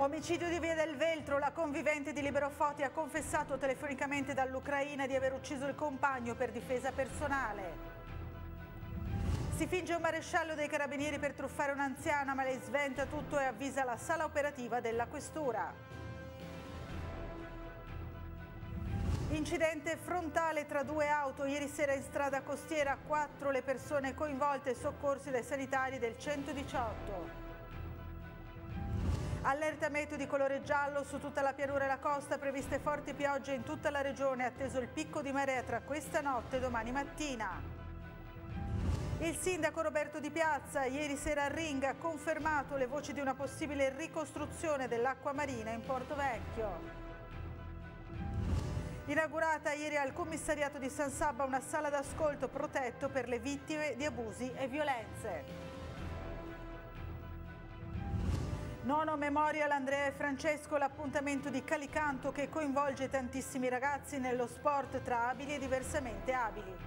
Omicidio di Via del Veltro, la convivente di Libero Foti ha confessato telefonicamente dall'Ucraina di aver ucciso il compagno per difesa personale. Si finge un maresciallo dei carabinieri per truffare un'anziana, ma lei sventa tutto e avvisa la sala operativa della questura. Incidente frontale tra due auto, ieri sera in strada costiera, 4 le persone coinvolte, soccorsi dai sanitari del 118. Allerta meteo di colore giallo su tutta la pianura e la costa, previste forti piogge in tutta la regione, atteso il picco di marea tra questa notte e domani mattina. Il sindaco Roberto Di Piazza, ieri sera a Ringa, ha confermato le voci di una possibile ricostruzione dell'acqua marina in Porto Vecchio. Inaugurata ieri al commissariato di San Sabba una sala d'ascolto protetto per le vittime di abusi e violenze. Nono Memorial Andrea e Francesco, l'appuntamento di Calicanto che coinvolge tantissimi ragazzi nello sport tra abili e diversamente abili.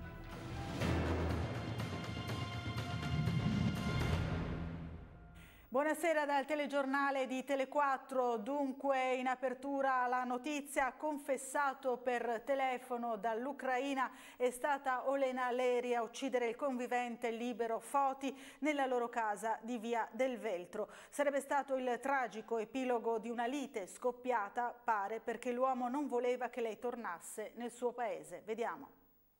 Buonasera dal telegiornale di Tele4. Dunque, in apertura la notizia: confessato per telefono dall'Ucraina è stata Olena Leri a uccidere il convivente Libero Foti nella loro casa di Via del Veltro. Sarebbe stato il tragico epilogo di una lite scoppiata, pare, perché l'uomo non voleva che lei tornasse nel suo paese. Vediamo.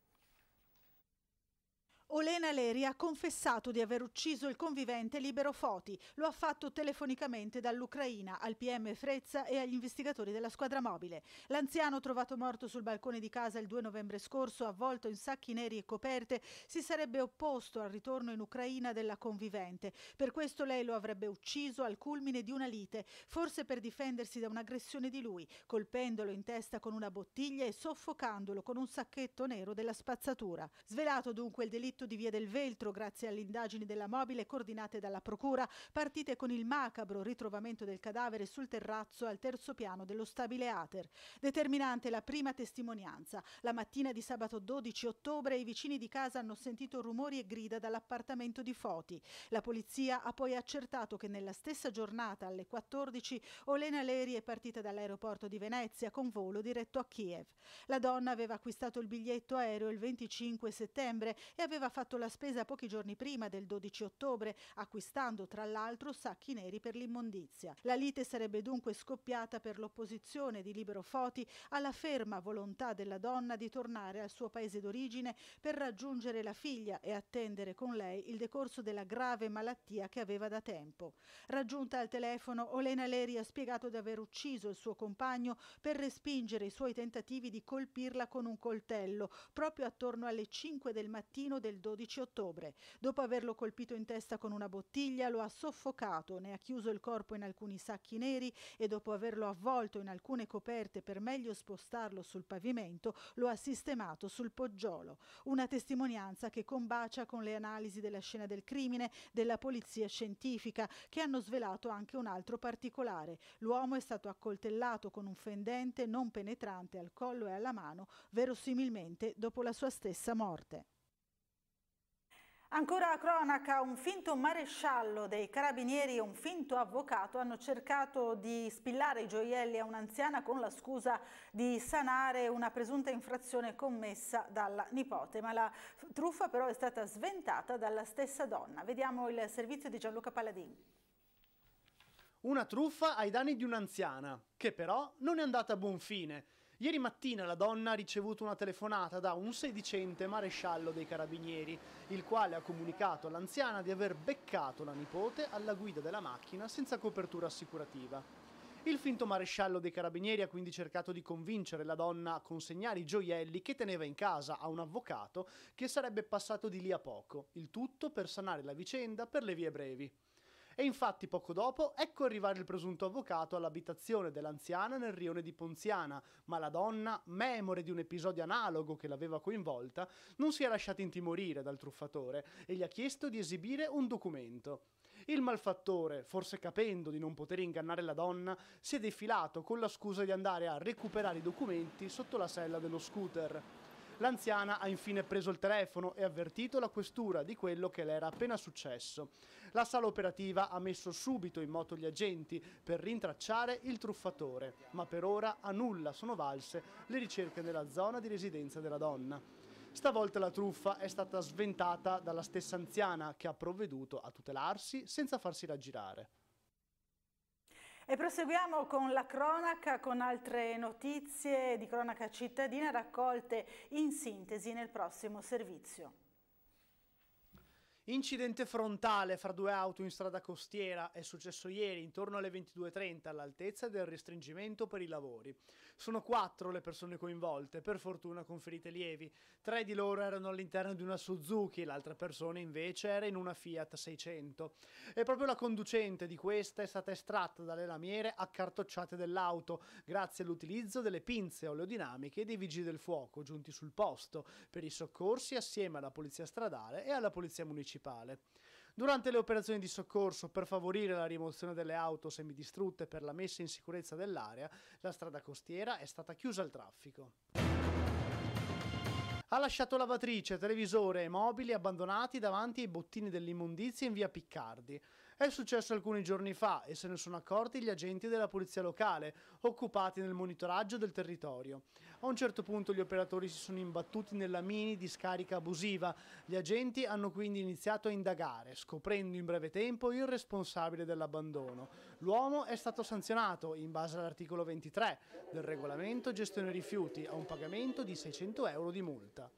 Olena Leri ha confessato di aver ucciso il convivente Libero Foti. Lo ha fatto telefonicamente dall'Ucraina al PM Frezza e agli investigatori della squadra mobile. L'anziano, trovato morto sul balcone di casa il 2 novembre scorso, avvolto in sacchi neri e coperte, si sarebbe opposto al ritorno in Ucraina della convivente. Per questo lei lo avrebbe ucciso al culmine di una lite, forse per difendersi da un'aggressione di lui, colpendolo in testa con una bottiglia e soffocandolo con un sacchetto nero della spazzatura. Svelato dunque il delitto di Via del Veltro grazie alle indagini della mobile coordinate dalla procura, partite con il macabro ritrovamento del cadavere sul terrazzo al terzo piano dello stabile Ater. Determinante la prima testimonianza. La mattina di sabato 12 ottobre i vicini di casa hanno sentito rumori e grida dall'appartamento di Foti. La polizia ha poi accertato che nella stessa giornata alle 14 Olena Leri è partita dall'aeroporto di Venezia con volo diretto a Kiev. La donna aveva acquistato il biglietto aereo il 25 settembre e aveva fatto la spesa pochi giorni prima del 12 ottobre, acquistando tra l'altro sacchi neri per l'immondizia. La lite sarebbe dunque scoppiata per l'opposizione di Libero Foti alla ferma volontà della donna di tornare al suo paese d'origine per raggiungere la figlia e attendere con lei il decorso della grave malattia che aveva da tempo. Raggiunta al telefono, Olena Leri ha spiegato di aver ucciso il suo compagno per respingere i suoi tentativi di colpirla con un coltello proprio attorno alle 5 del mattino del 12 ottobre. Dopo averlo colpito in testa con una bottiglia, lo ha soffocato, ne ha chiuso il corpo in alcuni sacchi neri e dopo averlo avvolto in alcune coperte per meglio spostarlo sul pavimento, lo ha sistemato sul poggiolo. Una testimonianza che combacia con le analisi della scena del crimine della polizia scientifica, che hanno svelato anche un altro particolare. L'uomo è stato accoltellato con un fendente non penetrante al collo e alla mano, verosimilmente dopo la sua stessa morte. Ancora a cronaca, un finto maresciallo dei carabinieri e un finto avvocato hanno cercato di spillare i gioielli a un'anziana con la scusa di sanare una presunta infrazione commessa dalla nipote, ma la truffa però è stata sventata dalla stessa donna. Vediamo il servizio di Gianluca Palladini. Una truffa ai danni di un'anziana, che però non è andata a buon fine. Ieri mattina la donna ha ricevuto una telefonata da un sedicente maresciallo dei carabinieri, il quale ha comunicato all'anziana di aver beccato la nipote alla guida della macchina senza copertura assicurativa. Il finto maresciallo dei carabinieri ha quindi cercato di convincere la donna a consegnare i gioielli che teneva in casa a un avvocato che sarebbe passato di lì a poco, il tutto per sanare la vicenda per le vie brevi. E infatti poco dopo ecco arrivare il presunto avvocato all'abitazione dell'anziana nel rione di Ponziana, ma la donna, memore di un episodio analogo che l'aveva coinvolta, non si è lasciata intimorire dal truffatore e gli ha chiesto di esibire un documento. Il malfattore, forse capendo di non poter ingannare la donna, si è defilato con la scusa di andare a recuperare i documenti sotto la sella dello scooter. L'anziana ha infine preso il telefono e avvertito la questura di quello che le era appena successo. La sala operativa ha messo subito in moto gli agenti per rintracciare il truffatore, ma per ora a nulla sono valse le ricerche nella zona di residenza della donna. Stavolta la truffa è stata sventata dalla stessa anziana, che ha provveduto a tutelarsi senza farsi raggirare. E proseguiamo con la cronaca, con altre notizie di cronaca cittadina raccolte in sintesi nel prossimo servizio. Incidente frontale fra due auto in strada costiera è successo ieri intorno alle 22:30 all'altezza del restringimento per i lavori. Sono 4 le persone coinvolte, per fortuna con ferite lievi. 3 di loro erano all'interno di una Suzuki, l'altra persona invece era in una Fiat 600. E proprio la conducente di questa è stata estratta dalle lamiere accartocciate dell'auto grazie all'utilizzo delle pinze oleodinamiche dei vigili del fuoco giunti sul posto per i soccorsi assieme alla polizia stradale e alla polizia municipale. Durante le operazioni di soccorso per favorire la rimozione delle auto semidistrutte e per la messa in sicurezza dell'area, la strada costiera è stata chiusa al traffico. Ha lasciato lavatrice, televisore e mobili abbandonati davanti ai bottini dell'immondizia in via Piccardi. È successo alcuni giorni fa e se ne sono accorti gli agenti della polizia locale, occupati nel monitoraggio del territorio. A un certo punto gli operatori si sono imbattuti nella mini discarica abusiva. Gli agenti hanno quindi iniziato a indagare, scoprendo in breve tempo il responsabile dell'abbandono. L'uomo è stato sanzionato, in base all'articolo 23 del regolamento gestione rifiuti, a un pagamento di 600 euro di multa.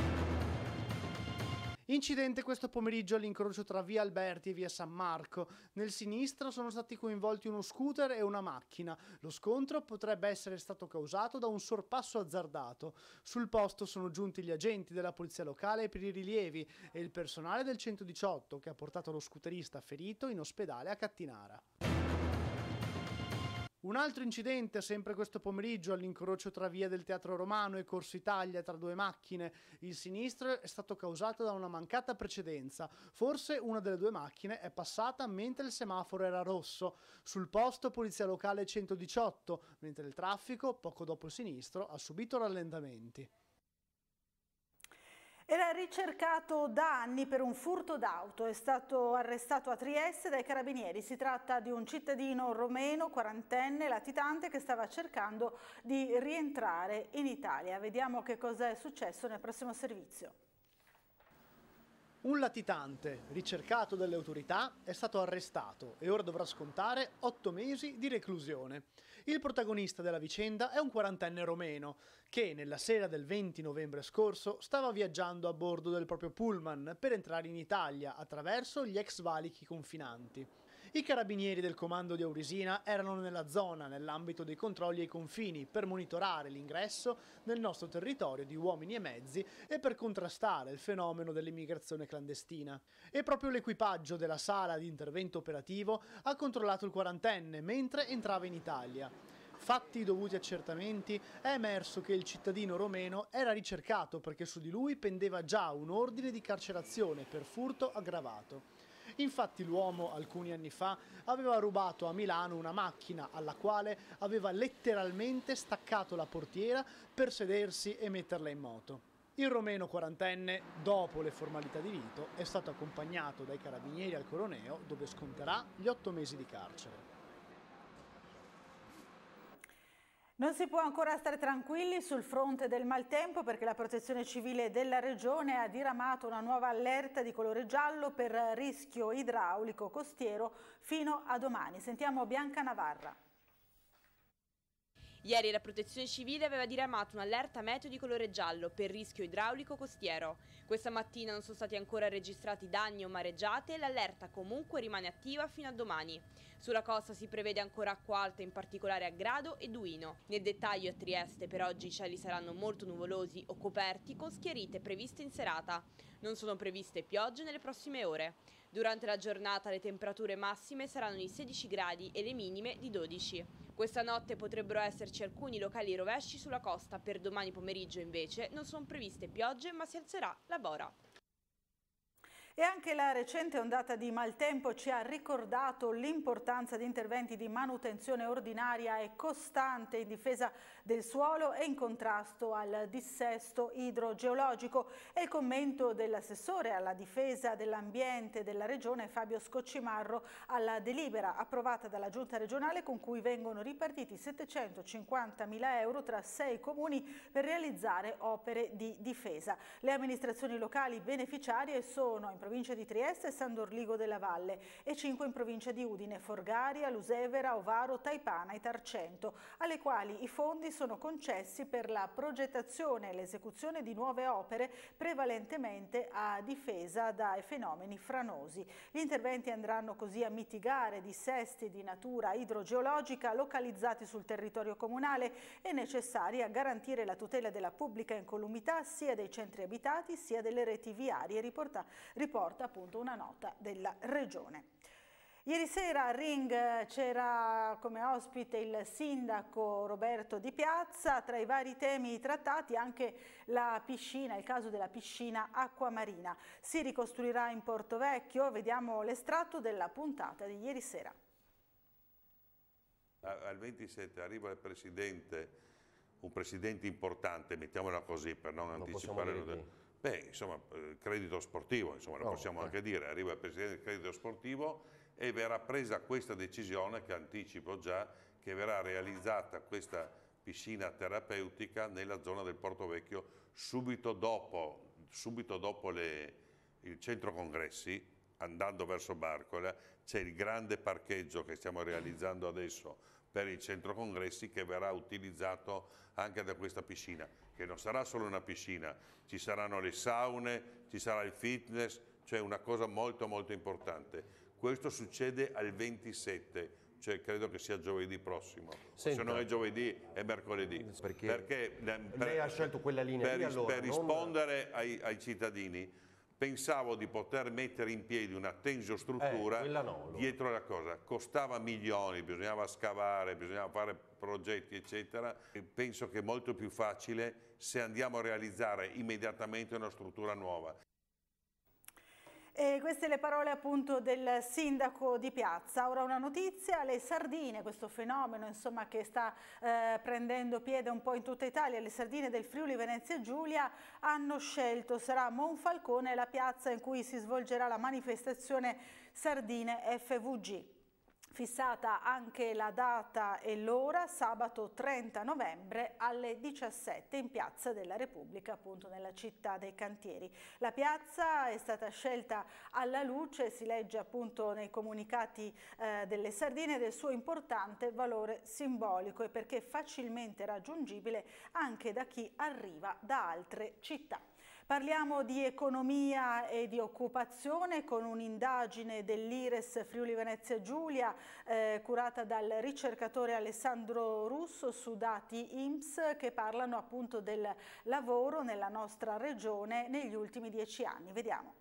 Incidente questo pomeriggio all'incrocio tra via Alberti e via San Marco. Nel sinistro sono stati coinvolti uno scooter e una macchina. Lo scontro potrebbe essere stato causato da un sorpasso azzardato. Sul posto sono giunti gli agenti della polizia locale per i rilievi e il personale del 118 che ha portato lo scooterista ferito in ospedale a Cattinara. Un altro incidente, sempre questo pomeriggio, all'incrocio tra via del Teatro Romano e Corso Italia tra due macchine. Il sinistro è stato causato da una mancata precedenza. Forse una delle due macchine è passata mentre il semaforo era rosso. Sul posto polizia locale 118, mentre il traffico, poco dopo il sinistro, ha subito rallentamenti. Era ricercato da anni per un furto d'auto, è stato arrestato a Trieste dai carabinieri. Si tratta di un cittadino romeno, quarantenne, latitante, che stava cercando di rientrare in Italia. Vediamo che cosa è successo nel prossimo servizio. Un latitante, ricercato dalle autorità, è stato arrestato e ora dovrà scontare 8 mesi di reclusione. Il protagonista della vicenda è un quarantenne romeno che, nella sera del 20 novembre scorso, stava viaggiando a bordo del proprio pullman per entrare in Italia attraverso gli ex valichi confinanti. I carabinieri del comando di Aurisina erano nella zona nell'ambito dei controlli ai confini per monitorare l'ingresso nel nostro territorio di uomini e mezzi e per contrastare il fenomeno dell'immigrazione clandestina. E proprio l'equipaggio della sala di intervento operativo ha controllato il quarantenne mentre entrava in Italia. Fatti i dovuti accertamenti, è emerso che il cittadino romeno era ricercato perché su di lui pendeva già un ordine di carcerazione per furto aggravato. Infatti l'uomo, alcuni anni fa, aveva rubato a Milano una macchina alla quale aveva letteralmente staccato la portiera per sedersi e metterla in moto. Il romeno quarantenne, dopo le formalità di rito, è stato accompagnato dai carabinieri al Coroneo, dove sconterà gli 8 mesi di carcere. Non si può ancora stare tranquilli sul fronte del maltempo perché la Protezione Civile della Regione ha diramato una nuova allerta di colore giallo per rischio idraulico costiero fino a domani. Sentiamo Bianca Navarra. Ieri la Protezione Civile aveva diramato un'allerta meteo di colore giallo per rischio idraulico costiero. Questa mattina non sono stati ancora registrati danni o mareggiate e l'allerta comunque rimane attiva fino a domani. Sulla costa si prevede ancora acqua alta, in particolare a Grado e Duino. Nel dettaglio a Trieste per oggi i cieli saranno molto nuvolosi o coperti con schiarite previste in serata. Non sono previste piogge nelle prossime ore. Durante la giornata le temperature massime saranno di 16 gradi e le minime di 12. Questa notte potrebbero esserci alcuni locali rovesci sulla costa, per domani pomeriggio invece non sono previste piogge ma si alzerà la bora. E anche la recente ondata di maltempo ci ha ricordato l'importanza di interventi di manutenzione ordinaria e costante in difesa del suolo e in contrasto al dissesto idrogeologico. È il commento dell'assessore alla difesa dell'ambiente della Regione Fabio Scoccimarro alla delibera approvata dalla Giunta regionale con cui vengono ripartiti 750.000 euro tra 6 comuni per realizzare opere di difesa. Le amministrazioni locali beneficiarie sono in provincia di Trieste e San Dorligo della Valle e 5 in provincia di Udine, Forgaria, Lusevera, Ovaro, Taipana e Tarcento, alle quali i fondi sono concessi per la progettazione e l'esecuzione di nuove opere prevalentemente a difesa dai fenomeni franosi. Gli interventi andranno così a mitigare dissesti di natura idrogeologica localizzati sul territorio comunale e necessari a garantire la tutela della pubblica incolumità sia dei centri abitati sia delle reti viarie, riporta appunto una nota della Regione. Ieri sera a Ring c'era come ospite il sindaco Roberto Di Piazza, tra i vari temi trattati anche la piscina, il caso della piscina acquamarina. Si ricostruirà in Portovecchio, vediamo l'estratto della puntata di ieri sera. Al 27 arriva il presidente, un presidente importante, mettiamola così per non anticipare. Beh, insomma, credito sportivo, insomma, lo possiamo anche dire, arriva il presidente del credito sportivo e verrà presa questa decisione, che anticipo già, che verrà realizzata questa piscina terapeutica nella zona del Portovecchio subito dopo il centro congressi, andando verso Barcola. C'è il grande parcheggio che stiamo realizzando adesso per il centro congressi che verrà utilizzato anche da questa piscina, che non sarà solo una piscina, ci saranno le saune, ci sarà il fitness, cioè una cosa molto molto importante. Questo succede al 27, cioè credo che sia giovedì prossimo. Senta, se non è giovedì è mercoledì. Perché lei ha scelto quella linea per rispondere ai cittadini. Pensavo di poter mettere in piedi una tensostruttura dietro la cosa. Costava milioni, bisognava scavare, bisognava fare progetti, eccetera. E penso che è molto più facile se andiamo a realizzare immediatamente una struttura nuova. E queste le parole appunto del sindaco Di Piazza. Ora una notizia, le sardine, questo fenomeno insomma che sta prendendo piede un po' in tutta Italia, le sardine del Friuli Venezia Giulia hanno scelto, sarà Monfalcone la piazza in cui si svolgerà la manifestazione Sardine FVG. Fissata anche la data e l'ora, sabato 30 novembre alle 17 in Piazza della Repubblica, appunto nella città dei cantieri. La piazza è stata scelta alla luce, si legge appunto nei comunicati delle sardine, del suo importante valore simbolico e perché facilmente raggiungibile anche da chi arriva da altre città. Parliamo di economia e di occupazione con un'indagine dell'Ires Friuli Venezia Giulia curata dal ricercatore Alessandro Russo su dati INPS che parlano appunto del lavoro nella nostra regione negli ultimi 10 anni. Vediamo.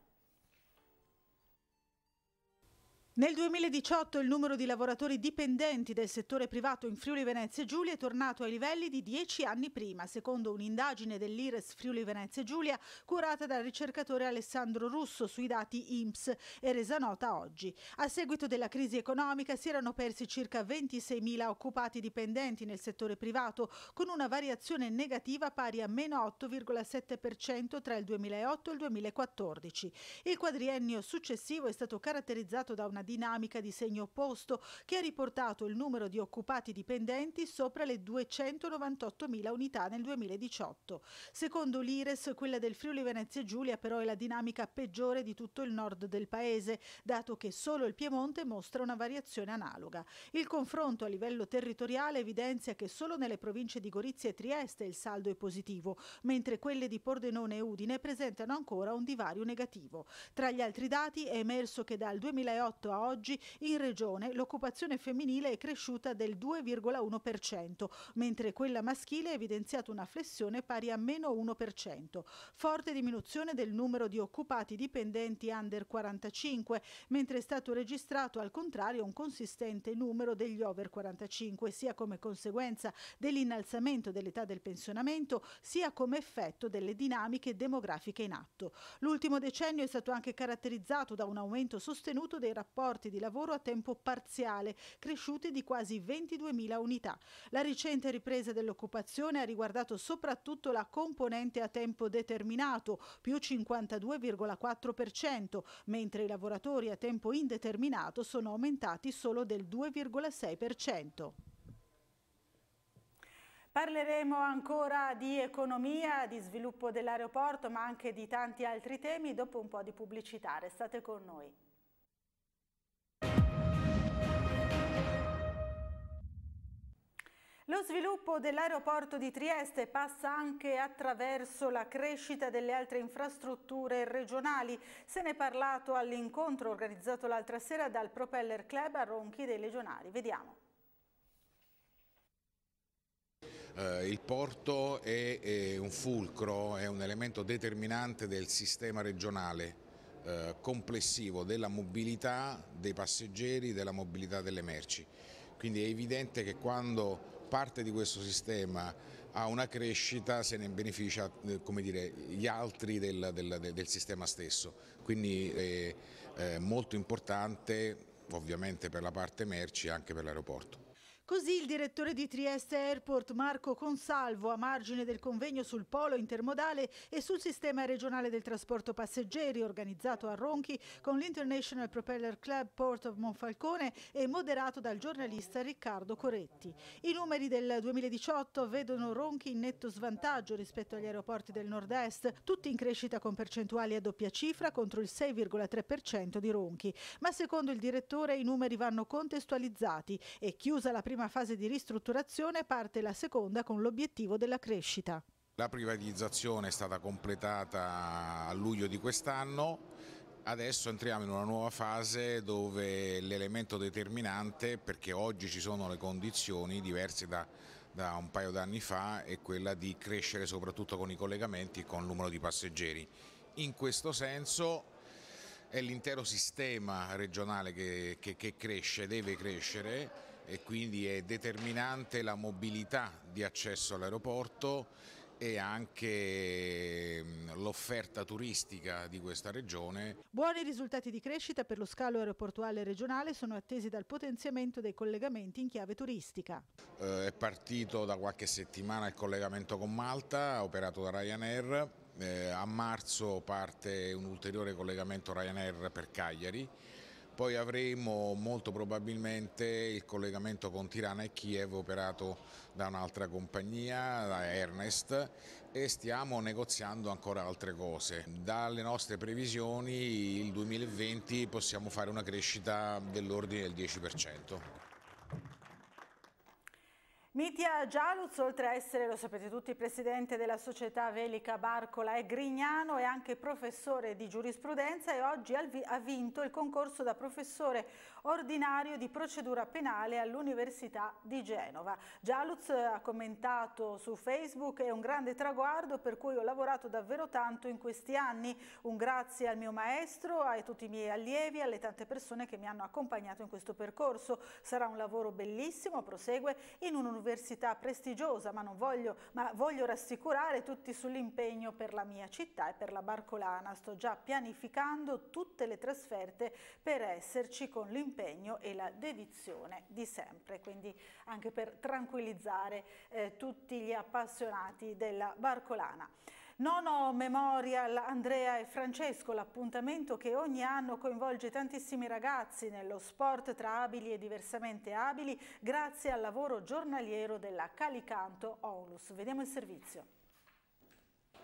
Nel 2018 il numero di lavoratori dipendenti del settore privato in Friuli Venezia Giulia è tornato ai livelli di 10 anni prima, secondo un'indagine dell'Ires Friuli Venezia Giulia curata dal ricercatore Alessandro Russo sui dati INPS e resa nota oggi. A seguito della crisi economica si erano persi circa 26.000 occupati dipendenti nel settore privato, con una variazione negativa pari a meno 8,7% tra il 2008 e il 2014. Il quadriennio successivo è stato caratterizzato da una dinamica di segno opposto che ha riportato il numero di occupati dipendenti sopra le 298.000 unità nel 2018. Secondo l'Ires, quella del Friuli Venezia Giulia però è la dinamica peggiore di tutto il nord del paese, dato che solo il Piemonte mostra una variazione analoga. Il confronto a livello territoriale evidenzia che solo nelle province di Gorizia e Trieste il saldo è positivo, mentre quelle di Pordenone e Udine presentano ancora un divario negativo. Tra gli altri dati è emerso che dal 2008 a oggi in regione l'occupazione femminile è cresciuta del 2,1%, mentre quella maschile ha evidenziato una flessione pari a meno 1%. Forte diminuzione del numero di occupati dipendenti under 45, mentre è stato registrato al contrario un consistente numero degli over 45, sia come conseguenza dell'innalzamento dell'età del pensionamento, sia come effetto delle dinamiche demografiche in atto. L'ultimo decennio è stato anche caratterizzato da un aumento sostenuto dei rapporti di lavoro a tempo parziale, cresciuti di quasi 22.000 unità. La recente ripresa dell'occupazione ha riguardato soprattutto la componente a tempo determinato, più 52,4%, mentre i lavoratori a tempo indeterminato sono aumentati solo del 2,6%. Parleremo ancora di economia, di sviluppo dell'aeroporto, ma anche di tanti altri temi dopo un po' di pubblicità. Restate con noi. Lo sviluppo dell'aeroporto di Trieste passa anche attraverso la crescita delle altre infrastrutture regionali. Se ne è parlato all'incontro organizzato l'altra sera dal Propeller Club a Ronchi dei Legionari. Vediamo. Il porto è un fulcro, è un elemento determinante del sistema regionale complessivo della mobilità dei passeggeri, della mobilità delle merci. Quindi è evidente che quando parte di questo sistema ha una crescita se ne beneficia, come dire, gli altri del sistema stesso. Quindi è molto importante ovviamente per la parte merci e anche per l'aeroporto. Così il direttore di Trieste Airport Marco Consalvo, a margine del convegno sul polo intermodale e sul sistema regionale del trasporto passeggeri organizzato a Ronchi con l'International Propeller Club Port of Monfalcone e moderato dal giornalista Riccardo Coretti. I numeri del 2018 vedono Ronchi in netto svantaggio rispetto agli aeroporti del nord-est, tutti in crescita con percentuali a doppia cifra contro il 6,3% di Ronchi. Ma secondo il direttore i numeri vanno contestualizzati e chiusa la prima fase di ristrutturazione parte la seconda con l'obiettivo della crescita. La privatizzazione è stata completata a luglio di quest'anno, adesso entriamo in una nuova fase dove l'elemento determinante, perché oggi ci sono le condizioni diverse da un paio d'anni fa, è quella di crescere soprattutto con i collegamenti e con il numero di passeggeri. In questo senso è l'intero sistema regionale che cresce, deve crescere, e quindi è determinante la mobilità di accesso all'aeroporto e anche l'offerta turistica di questa regione. Buoni risultati di crescita per lo scalo aeroportuale regionale sono attesi dal potenziamento dei collegamenti in chiave turistica. È partito da qualche settimana il collegamento con Malta, operato da Ryanair. A marzo parte un ulteriore collegamento Ryanair per Cagliari. Poi avremo molto probabilmente il collegamento con Tirana e Kiev operato da un'altra compagnia, da Ernest, e stiamo negoziando ancora altre cose. Dalle nostre previsioni il 2020 possiamo fare una crescita dell'ordine del 10%. Mitja Gialuz, oltre a essere, lo sapete tutti, presidente della società Velica Barcola e Grignano, è anche professore di giurisprudenza e oggi ha vinto il concorso da professore ordinario di procedura penale all'Università di Genova. Gialuz ha commentato su Facebook: è un grande traguardo per cui ho lavorato davvero tanto in questi anni, un grazie al mio maestro, a tutti i miei allievi, alle tante persone che mi hanno accompagnato in questo percorso. Sarà un lavoro bellissimo, prosegue, in un'università prestigiosa, ma voglio rassicurare tutti sull'impegno per la mia città e per la Barcolana. Sto già pianificando tutte le trasferte per esserci con l'impegno e la dedizione di sempre, quindi anche per tranquillizzare tutti gli appassionati della Barcolana. Nono Memorial Andrea e Francesco, l'appuntamento che ogni anno coinvolge tantissimi ragazzi nello sport tra abili e diversamente abili grazie al lavoro giornaliero della Calicanto Onlus. Vediamo il servizio.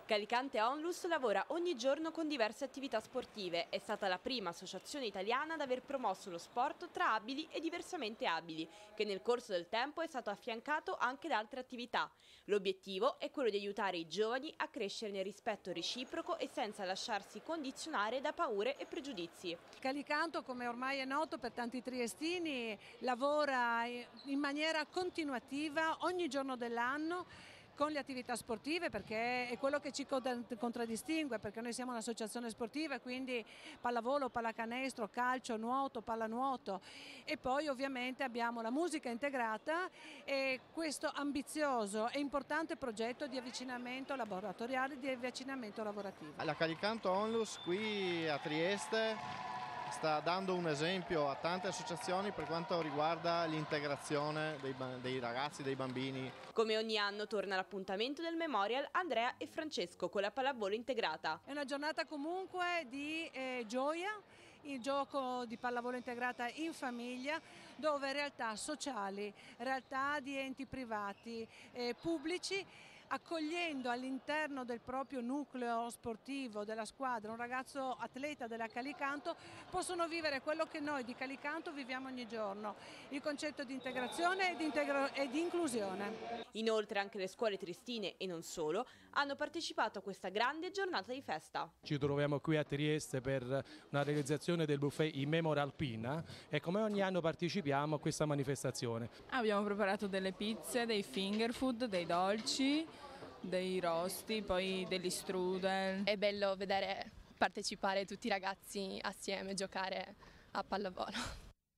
Calicante Onlus lavora ogni giorno con diverse attività sportive. È stata la prima associazione italiana ad aver promosso lo sport tra abili e diversamente abili, che nel corso del tempo è stato affiancato anche da altre attività. L'obiettivo è quello di aiutare i giovani a crescere nel rispetto reciproco e senza lasciarsi condizionare da paure e pregiudizi. Calicanto, come ormai è noto per tanti triestini, lavora in maniera continuativa ogni giorno dell'anno con le attività sportive, perché è quello che ci contraddistingue, perché noi siamo un'associazione sportiva, quindi pallavolo, pallacanestro, calcio, nuoto, pallanuoto, e poi ovviamente abbiamo la musica integrata e questo ambizioso e importante progetto di avvicinamento laboratoriale, di avvicinamento lavorativo. La Calicanto Onlus qui a Trieste sta dando un esempio a tante associazioni per quanto riguarda l'integrazione dei ragazzi, dei bambini. Come ogni anno torna l'appuntamento del Memorial Andrea e Francesco con la pallavolo integrata. È una giornata comunque di gioia, il gioco di pallavolo integrata in famiglia, dove realtà sociali, realtà di enti privati, pubblici, accogliendo all'interno del proprio nucleo sportivo della squadra un ragazzo atleta della Calicanto, possono vivere quello che noi di Calicanto viviamo ogni giorno, il concetto di integrazione e di inclusione. Inoltre anche le scuole triestine e non solo hanno partecipato a questa grande giornata di festa. Ci troviamo qui a Trieste per una realizzazione del buffet in memoria alpina e come ogni anno partecipiamo a questa manifestazione. Abbiamo preparato delle pizze, dei finger food, dei dolci, dei rosti, poi degli strudel. È bello vedere partecipare tutti i ragazzi assieme, giocare a pallavolo.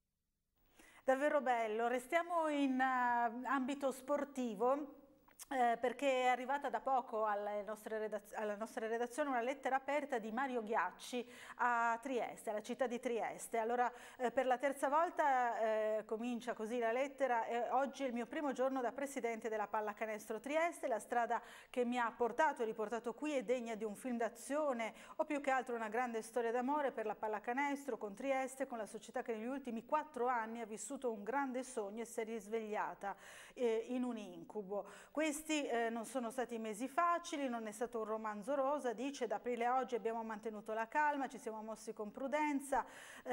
Davvero bello. Restiamo in ambito sportivo. Perché è arrivata da poco alla nostra redazione una lettera aperta di Mario Ghiacci a Trieste, alla città di Trieste. Allora per la terza volta comincia così la lettera: oggi è il mio primo giorno da presidente della Pallacanestro Trieste, la strada che mi ha portato e riportato qui è degna di un film d'azione o più che altro una grande storia d'amore per la pallacanestro con Trieste, con la società che negli ultimi 4 anni ha vissuto un grande sogno e si è risvegliata in un incubo. Questi non sono stati mesi facili, non è stato un romanzo rosa, dice: da aprile a oggi abbiamo mantenuto la calma, ci siamo mossi con prudenza,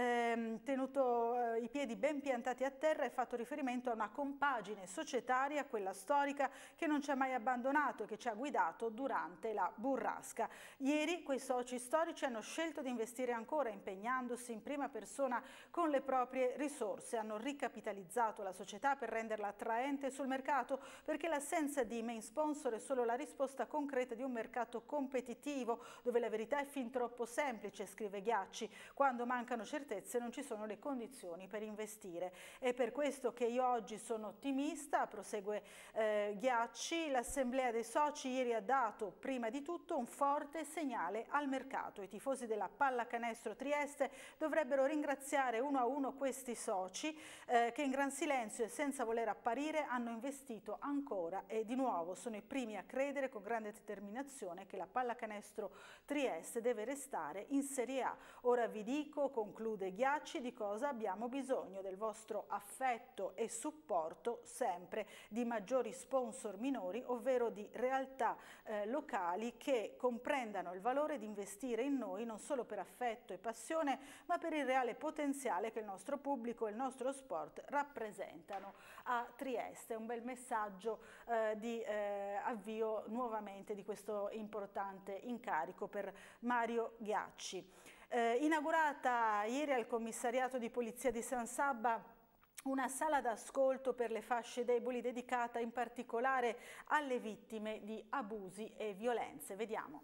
tenuto i piedi ben piantati a terra e fatto riferimento a una compagine societaria, quella storica, che non ci ha mai abbandonato e che ci ha guidato durante la burrasca. Ieri quei soci storici hanno scelto di investire ancora, impegnandosi in prima persona con le proprie risorse, hanno ricapitalizzato la società per renderla attraente sul mercato, perché l'assenza di main sponsor è solo la risposta concreta di un mercato competitivo dove la verità è fin troppo semplice, scrive Ghiacci. Quando mancano certezze non ci sono le condizioni per investire. È per questo che io oggi sono ottimista, prosegue Ghiacci. L'assemblea dei soci ieri ha dato prima di tutto un forte segnale al mercato. I tifosi della Pallacanestro Trieste dovrebbero ringraziare uno a uno questi soci che in gran silenzio e senza voler apparire hanno investito ancora e di nuovo sono i primi a credere con grande determinazione che la Pallacanestro Trieste deve restare in Serie A. Ora vi dico, conclude Ghiacci, di cosa abbiamo bisogno: del vostro affetto e supporto sempre, di maggiori sponsor minori, ovvero di realtà locali che comprendano il valore di investire in noi non solo per affetto e passione, ma per il reale potenziale che il nostro pubblico e il nostro sport rappresentano a Trieste. Un bel messaggio di avvio nuovamente di questo importante incarico per Mario Ghiacci. Inaugurata ieri al commissariato di polizia di San Sabba una sala d'ascolto per le fasce deboli dedicata in particolare alle vittime di abusi e violenze. Vediamo.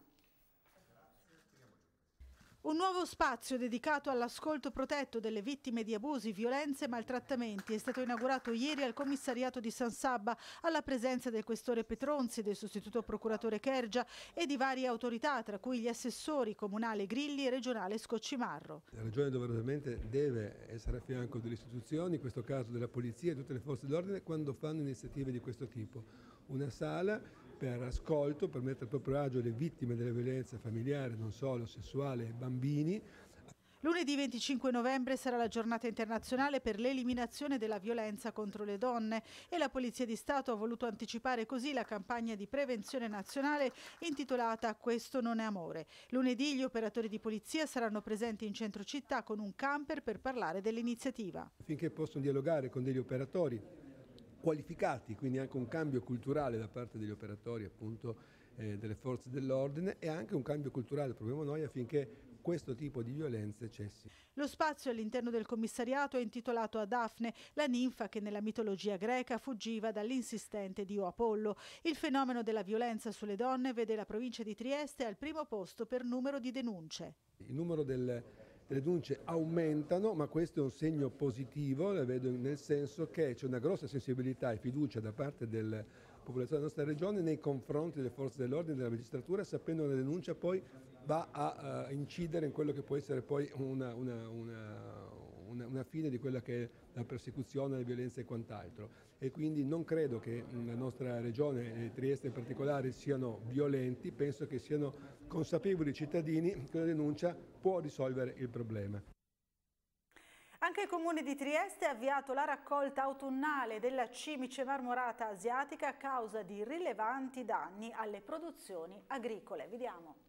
Un nuovo spazio dedicato all'ascolto protetto delle vittime di abusi, violenze e maltrattamenti è stato inaugurato ieri al commissariato di San Sabba alla presenza del questore Petronzi, del sostituto procuratore Kergia e di varie autorità, tra cui gli assessori comunale Grilli e regionale Scoccimarro. La Regione doverosamente deve essere a fianco delle istituzioni, in questo caso della polizia e tutte le forze dell'ordine, quando fanno iniziative di questo tipo. Una sala per ascolto, per mettere a proprio agio le vittime delle violenze familiari, non solo sessuale, e bambini. Lunedì 25 novembre sarà la giornata internazionale per l'eliminazione della violenza contro le donne e la Polizia di Stato ha voluto anticipare così la campagna di prevenzione nazionale intitolata Questo non è amore. Lunedì gli operatori di polizia saranno presenti in centro città con un camper per parlare dell'iniziativa. Finché possono dialogare con degli operatori qualificati, quindi anche un cambio culturale da parte degli operatori appunto delle forze dell'ordine e anche un cambio culturale, proviamo noi, affinché questo tipo di violenze cessi. Lo spazio all'interno del commissariato è intitolato a Daphne, la ninfa che nella mitologia greca fuggiva dall'insistente dio Apollo. Il fenomeno della violenza sulle donne vede la provincia di Trieste al primo posto per numero di denunce. Il numero delle denunce aumentano, ma questo è un segno positivo, la vedo nel senso che c'è una grossa sensibilità e fiducia da parte della popolazione della nostra regione nei confronti delle forze dell'ordine e della magistratura, sapendo che la denuncia poi va a incidere in quello che può essere poi una fine di quella che è la persecuzione, la violenza e quant'altro. E quindi non credo che la nostra regione, Trieste in particolare, siano violenti, penso che siano consapevoli i cittadini che la denuncia può risolvere il problema. Anche il Comune di Trieste ha avviato la raccolta autunnale della cimice marmorata asiatica a causa di rilevanti danni alle produzioni agricole. Vediamo.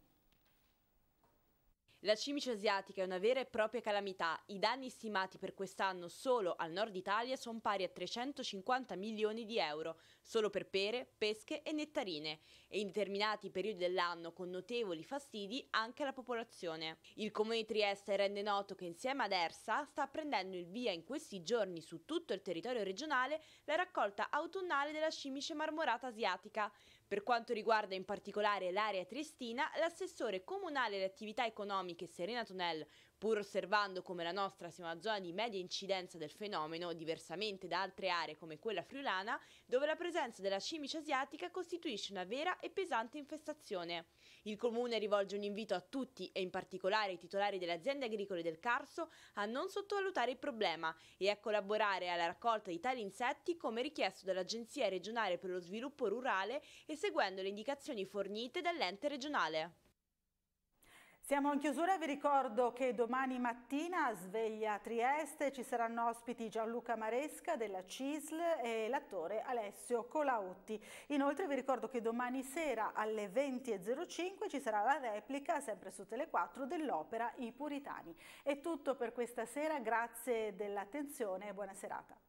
La cimice asiatica è una vera e propria calamità. I danni stimati per quest'anno solo al nord Italia sono pari a 350 milioni di euro, solo per pere, pesche e nettarine, e in determinati periodi dell'anno con notevoli fastidi anche alla popolazione. Il Comune di Trieste rende noto che insieme ad ERSA sta prendendo il via in questi giorni su tutto il territorio regionale la raccolta autunnale della cimice marmorata asiatica. Per quanto riguarda in particolare l'area triestina, l'assessore comunale alle attività economiche Serena Tonel, pur osservando come la nostra sia una zona di media incidenza del fenomeno, diversamente da altre aree come quella friulana, dove la presenza della cimice asiatica costituisce una vera e pesante infestazione. Il Comune rivolge un invito a tutti, e in particolare ai titolari delle aziende agricole del Carso, a non sottovalutare il problema e a collaborare alla raccolta di tali insetti come richiesto dall'Agenzia regionale per lo sviluppo rurale e seguendo le indicazioni fornite dall'ente regionale. Siamo in chiusura, vi ricordo che domani mattina a Sveglia a Trieste ci saranno ospiti Gianluca Maresca della CISL e l'attore Alessio Colautti. Inoltre vi ricordo che domani sera alle 20:05 ci sarà la replica, sempre su Tele4, dell'opera I Puritani. È tutto per questa sera, grazie dell'attenzione e buona serata.